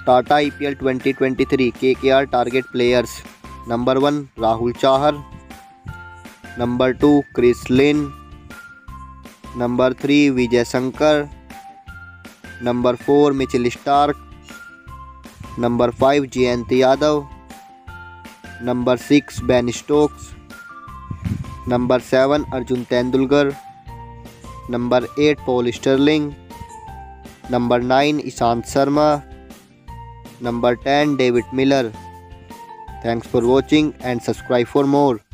Tata IPL 2023 KKR target players. Number 1 Rahul Chahar, Number 2 Chris Lynn, Number 3 Vijay Shankar, Number 4 Mitchell Starc, Number 5 Jayant Yadav, Number 6 Ben Stokes, Number 7 Arjun Tendulkar, Number 8 Paul Sterling, Number 9 Ishant Sharma, Number 10 David Miller. Thanks for watching and subscribe for more.